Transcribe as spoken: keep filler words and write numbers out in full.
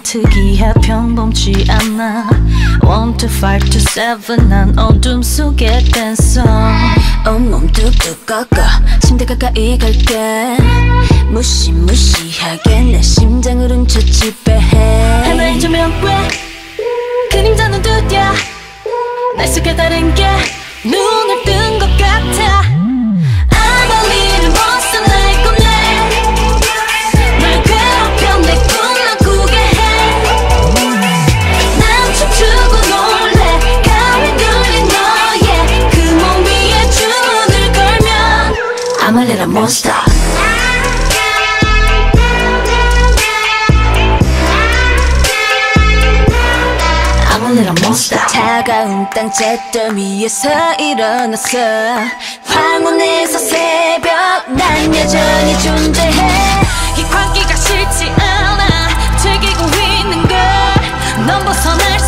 특이해 평범치 않아. One to five to seven 난 어둠 속의 댄서. 온몸 뚝뚝 꺾어 침대 가까이 갈게. 무시무시하게 내 심장을 훔쳐 지배해. 하나의 조명 왜 그림자는 두드려 날 속에 다른 게 눈을 뜬 것 같아. I'm a little monster like a man. 널 괴롭혀 내 꿈만 꾸게 해. 난 춤추고 놀래 가위 눌린 너의 그 몸 위에 주문을 걸면 I'm a little monster. I'm a little monster. 차가운 땅 잿더미 위에서 일어났어. 황혼에서 새벽 난 여전히 존재해. 이 광기가 싫지 않아. 즐기고 있는 걸 넌 벗어날